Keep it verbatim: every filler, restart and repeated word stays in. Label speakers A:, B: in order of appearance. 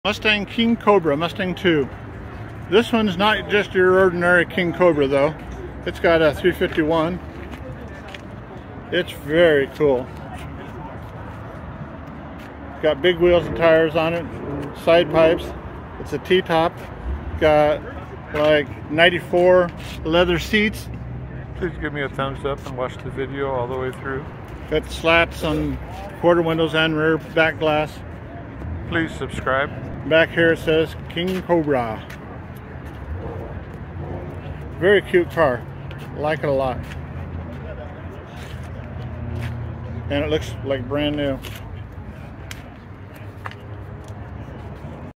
A: Mustang King Cobra, Mustang two. This one's not just your ordinary King Cobra though. It's got a three fifty-one. It's very cool. Got big wheels and tires on it, side pipes. It's a T-top. Got like ninety-four leather seats.
B: Please give me a thumbs up and watch the video all the way through.
A: Got slats on quarter windows and rear back glass.
B: Please subscribe.
A: Back here it says King Cobra. Very cute car. Like it a lot. And it looks like brand new.